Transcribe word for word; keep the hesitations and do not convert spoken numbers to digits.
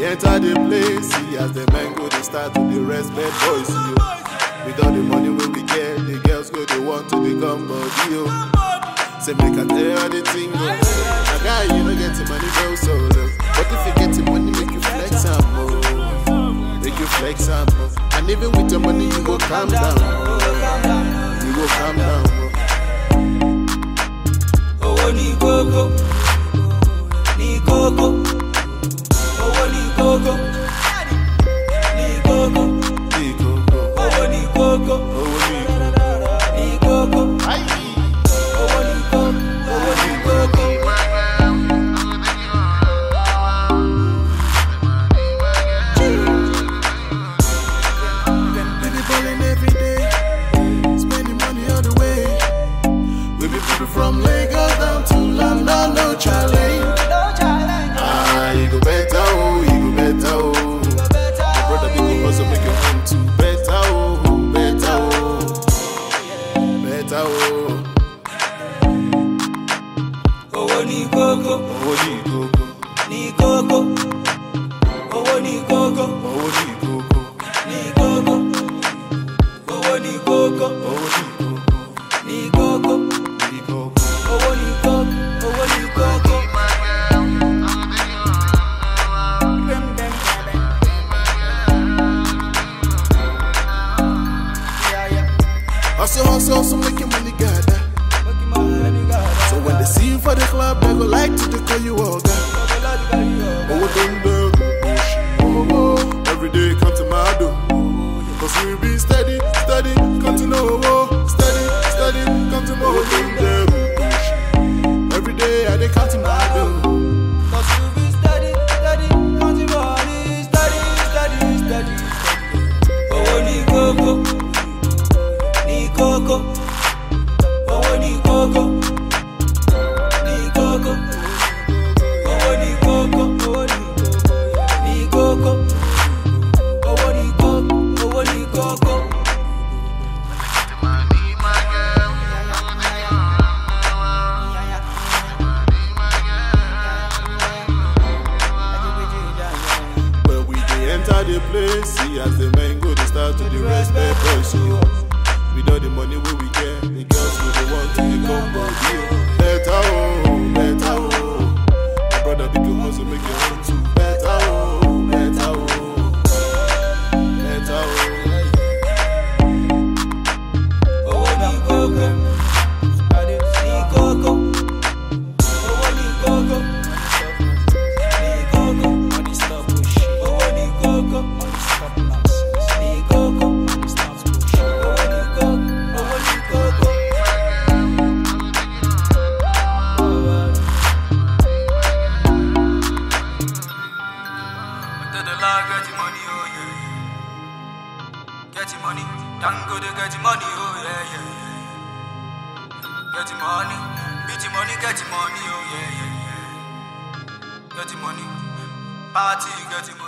enter the place, see as the men go, they start to the respect boys, you. With all the money we we get, the girls go, they want to become body, yo. Say make I tell you the thing, go. A guy, you don't get the money, go solo. But if you get the money, make you flex some more. Make you flex some more. And even with the money, you go calm down. You go calm down. Oh, ni coco, ni coco. Oh, ni coco, ni coco, Ni coco, oh, ni coco, oh ni ni coco, Ay. oh, ni coco, oh, ni coco. We be balling every day, spending money all the way. We be people from Lagos down to London, no challenge. Ah, you go better, oh, you go better, oh. My brother big up also make your home too better, oh, better, oh, better, oh. Oh, ni coco, Oh, ni coco, ni coco, oh, ni coco, oh, ni coco, ni coco, oh, ni coco, oh, ni ni coco, coco, ni coco. oh, ni coco, oh, ni coco. Hustle, hustle, hustle, make your money gather. So when they see you for the club, they go like to they call you all that. Oh, don't do oh, oh. Every day come to my door. Cause we be steady, steady, come to know, oh. Steady, steady, come to my door. Every day I they come to my door. Cause you be steady, steady, counting money, steady, steady, steady, steady. Oh, ni coco, ni coco, oh, ni coco, ni coco, oh, ni coco, ni coco, oh, ni coco, oh, ni coco. When we dey enter the place, see as the men go, they start to the respect boys, you. With all the money we we get, the girls go, they want to become body, oh. Better, oh, better, oh. My brother big up also make your own too. Better, oh, better, oh. Better, oh. Oh, ni coco, ni coco, oh, ni coco, ni coco, oh, ni coco, ni coco, oh, ni coco, oh, ni coco. Get the lag, get the money, oh yeah, yeah. Get the money, Dango to get the money, oh yeah, yeah, yeah. Get the money, beat the money, get the money, oh yeah, yeah, yeah. Get the money, party, get the money.